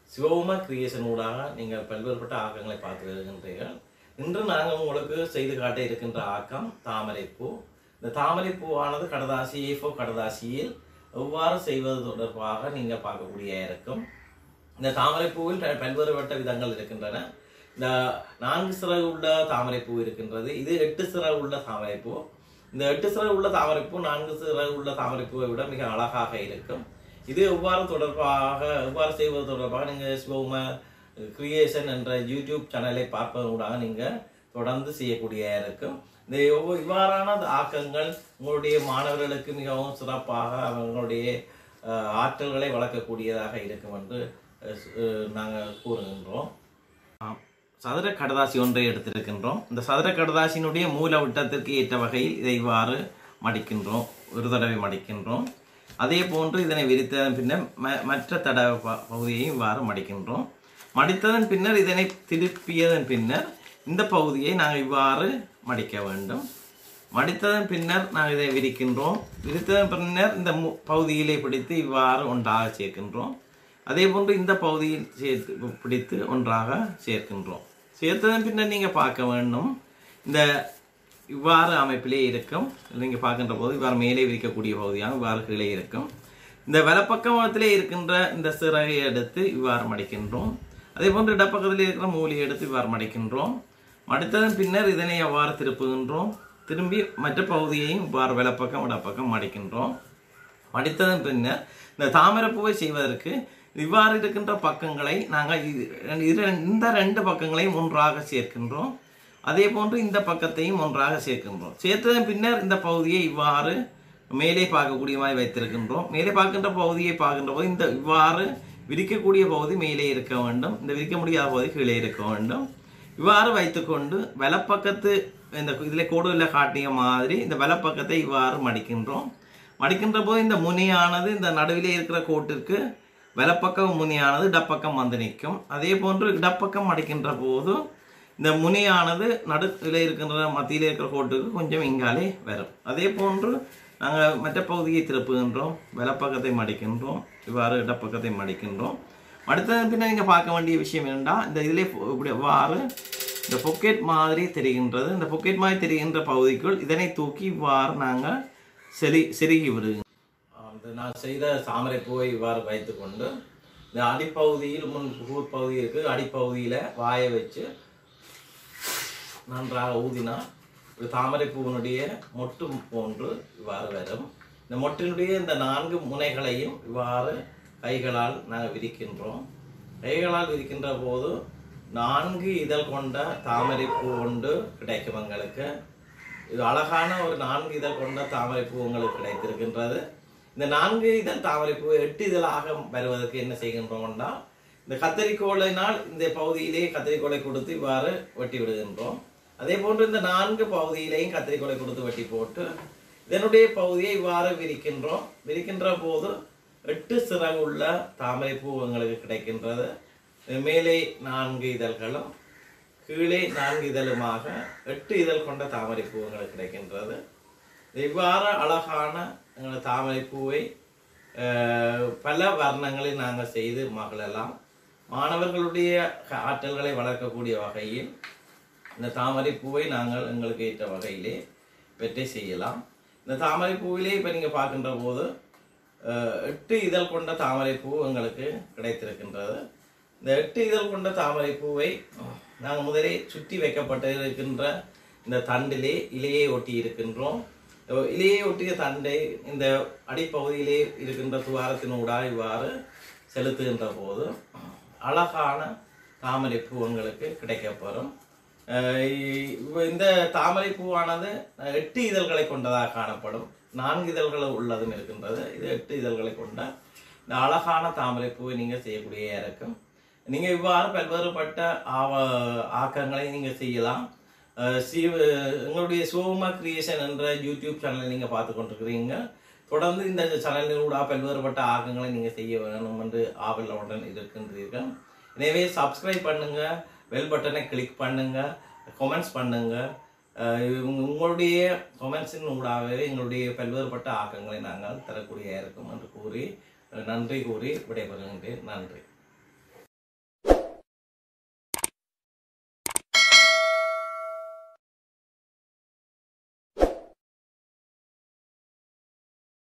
சிவகுமா creation ஊடாக நீங்கள் பல்வேறுபட்ட ஆக்கங்களை பார்த்து வருகின்றீர்கள். இன்று நாங்கள் உங்களுக்கு செய்து காட்ட இருக்கின்ற ஆக்கம் தாமரைப்பூ. இந்த தாமரைப்பூவானது கடதாசி A4 கடதாசியில் எவ்வாறு செய்வது தொடர்பாக நீங்கள் பார்க்கக்கூடிய இருக்கும். இந்த தாமரைப்பூவில் பல்வேறுபட்ட விதங்கள் இருக்கின்றன. இந்த 4 சிறகு உள்ள தாமரைப்பூ இருக்கின்றது. இது 8 சிறகு உள்ள தாமரைப்பூ. இந்த 8 சிறகு உள்ள தாமரைப்பூ 4 சிறகு உள்ள தாமரைப்பூவை விட மிக அழகாக இருக்கும். இது எவ்வாறு செய்வது தொடர்பாக நீங்கள் சிவகுமா கிரியேஷன் என்ற யூடியூப் சேனலை பார்ப்பதூடாக நீங்கள் தொடர்ந்து செய்யக்கூடிய இருக்கும். இந்த இவ்வாறான ஆக்கங்கள் உங்களுடைய மாணவர்களுக்கு மிகவும் சிறப்பாக அவங்களுடைய ஆற்றல்களை வளர்க்கக்கூடியதாக இருக்கும் என்று நாங்கள் கூறுகின்றோம். சதுர கடதாசி ஒன்றை எடுத்திருக்கின்றோம். இந்த சதுர கடதாசியினுடைய மூல விட்டத்திற்கு ஏற்ற வகையில் இதை இவ்வாறு மடிக்கின்றோம். ஒரு தடவை மடிக்கின்றோம். அதே போன்று இதனை விரித்ததன் பின்னர் மற்ற தடவை பகுதியையும் இவ்வாறு மடிக்கின்றோம். மடித்ததன் பின்னர் இதனை திருப்பியதன் பின்னர் இந்த பகுதியை நாங்கள் இவ்வாறு மடிக்க வேண்டும். மடித்ததன் பின்னர் நாங்கள் இதை விரிக்கின்றோம். விரித்ததன் பின்னர் இந்த பகுதியிலே பிடித்து இவ்வாறு ஒன்றாக சேர்க்கின்றோம். அதே போன்று இந்த பகுதியில் பிடித்து ஒன்றாக சேர்க்கின்றோம். சேர்த்ததன் பின்னர் நீங்கள் பார்க்க வேண்டும். இந்த இவ்வாறு அமைப்பிலே இருக்கும். நீங்கள் பார்க்கின்ற போது இவ்வாறு மேலே விரிக்கக்கூடிய பகுதியாக இவ்வாறு கீழே இருக்கும். இந்த வலப்பக்கத்திலே இருக்கின்ற இந்த சிறகை எடுத்து இவ்வாறு மடிக்கின்றோம். அதே போன்று இடப்பக்கத்தில் இருக்கிற மூலியை எடுத்து இவ்வாறு மடிக்கின்றோம். மடித்ததன் பின்னர் இதனை அவ்வாறு திருப்புகின்றோம். திரும்பி மற்ற பகுதியையும் இவ்வாறு வலப்பக்கம் இடப்பக்கம் மடிக்கின்றோம். மடித்ததன் பின்னர் இந்த தாமரைப்பூவை செய்வதற்கு இவ்வாறு இருக்கின்ற பக்கங்களை நாங்கள் இந்த 2 பக்கங்களையும் ஒன்றாக சேர்க்கின்றோம். அதே போன்று இந்த பக்கத்தையும் ஒன்றாக சேர்க்கின்றோம். சேர்த்ததன் பின்னர் இந்த பகுதியை இவ்வாறு மேலே பார்க்கக்கூடிய மாதிரி வைத்திருக்கின்றோம். மேலே பார்க்கின்ற பகுதியை பார்க்கின்ற போது இந்த இவ்வாறு விரிக்கக்கூடிய பகுதி மேலே இருக்க வேண்டும். இந்த விரிக்க முடியாத பகுதி கீழே இருக்க வேண்டும். இவ்வாறு வைத்துக்கொண்டு வலப்பக்கத்து இந்த இதில் கோடுகளில் காட்டிய மாதிரி இந்த வலப்பக்கத்தை இவ்வாறு மடிக்கின்றோம். மடிக்கின்ற போது இந்த முனியானது இந்த நடுவிலே இருக்கிற கோட்டிற்கு வலப்பக்கம் முனியானது இடப்பக்கம் வந்து நிற்கும். அதே போன்று இடப்பக்கம் மடிக்கின்ற போது இந்த முனியானது நடுவில் இருக்கின்ற மத்தியில் இருக்கிற கோட்டுக்கு கொஞ்சம் இங்காலே வரும். அதே போன்று நாங்கள் மற்ற பகுதியை திருப்புகின்றோம். வலப்பக்கத்தை மடிக்கின்றோம். இவ்வாறு இடப்பக்கத்தை மடிக்கின்றோம். மடித்ததன் பின்னர் நீங்கள் பார்க்க வேண்டிய விஷயம் என்னென்னா இந்த இதிலே இப்படி இவ்வாறு இந்த பொக்கெட் மாதிரி தெரிகின்றது. இந்த பொக்கெட் மாதிரி தெரிகின்ற பகுதிக்குள் இதனை தூக்கி இவ்வாறு நாங்கள் செருகி விடுவோம். நான் செய்த தாமரைப்பூவை இவ்வாறு வைத்துக்கொண்டு இந்த அடிப்பகுதியில் பகுதி இருக்குது. அடிப்பகுதியில் வாயை வச்சு நன்றாக ஊதினா ஒரு தாமரைப்பூவினுடைய மொட்டு போன்று இவ்வாறு வரும். இந்த மொட்டினுடைய இந்த 4 முனைகளையும் இவ்வாறு கைகளால் நாங்கள் விரிக்கின்றோம். கைகளால் விரிக்கின்ற போது 4 இதழ் கொண்ட தாமரைப்பூ ஒன்று கிடைக்கும் எங்களுக்கு. இது அழகான ஒரு 4 இதழ் கொண்ட தாமரைப்பூ உங்களுக்கு கிடைத்திருக்கின்றது. இந்த 4 இதழ் தாமரைப்பூ 8 இதழாக வருவதற்கு என்ன செய்கின்றோம்னா இந்த கத்தரிக்கோளினால் இந்த பகுதியிலே கத்தரிக்கோளை கொடுத்து இவ்வாறு வெட்டி விடுகின்றோம். அதே போன்று இந்த 4 பகுதியிலையும் கத்தரிக்கோளை கொடுத்து வெட்டி போட்டு இதனுடைய பகுதியை இவ்வாறு விரிக்கின்றோம். விரிக்கின்ற போது 8 சிறகு உள்ள தாமரைப்பூ எங்களுக்கு கிடைக்கின்றது. மேலே 4 இதழ்களும் கீழே 4 இதழுமாக 8 இதழ் கொண்ட தாமரைப்பூ எங்களுக்கு கிடைக்கின்றது. இவ்வாறு அழகான எங்கள் தாமரைப்பூவை பல வர்ணங்களில் நாங்கள் செய்து மகளெல்லாம் மாணவர்களுடைய ஆற்றல்களை வளர்க்கக்கூடிய வகையில் இந்த தாமரைப்பூவை நாங்கள் எங்களுக்கு ஏற்ற வகையிலே வெற்றி செய்யலாம். இந்த தாமரைப்பூவிலே இப்போ நீங்கள் பார்க்கின்ற போது 8 இதழ் கொண்ட தாமரைப்பூ எங்களுக்கு கிடைத்திருக்கின்றது. இந்த 8 இதழ் கொண்ட தாமரைப்பூவை நாங்கள் முதலே சுற்றி வைக்கப்பட்டு இருக்கின்ற இந்த தண்டிலே இலையை ஒட்டி இருக்கின்றோம். இலையை ஒட்டிய தண்டை இந்த அடிப்பகுதியிலே இருக்கின்ற துவாரத்தினூடாக இவ்வாறு செலுத்துகின்ற போது அழகான தாமரைப்பூ உங்களுக்கு கிடைக்கப்பெறும். இந்த தாமரைப்பூவானது 8 இதழ்களை கொண்டதாக காணப்படும். 4 இதழ்கள் உள்ளதும் இருக்கின்றது. இது 8 இதழ்களை கொண்ட இந்த அழகான தாமரைப்பூவை நீங்கள் செய்யக்கூடிய இருக்கும். நீங்கள் இவ்வாறு பல்வேறுபட்ட ஆக்கங்களை நீங்கள் செய்யலாம். எங்களுடைய சிவகுமா கிரியேஷன் என்ற யூடியூப் சேனலை நீங்கள் பார்த்து கொண்டிருக்கிறீங்க. தொடர்ந்து இந்த சேனலிலூட பல்வேறுபட்ட ஆக்கங்களை நீங்கள் செய்ய வேணும் என்று ஆவலுடன் இருக்கின்றீர்கள். எனவே சப்ஸ்கிரைப் பண்ணுங்க, பெல் பட்டனை கிளிக் பண்ணுங்க, கமெண்ட்ஸ் பண்ணுங்க. உங்களுடைய கமெண்ட்ஸின் ஊடாகவே எங்களுடைய பல்வேறுபட்ட ஆக்கங்களை நாங்கள் தரக்கூடிய இருக்கும் என்று கூறி நன்றி கூறி விடைபெறுகின்றேன். நன்றி.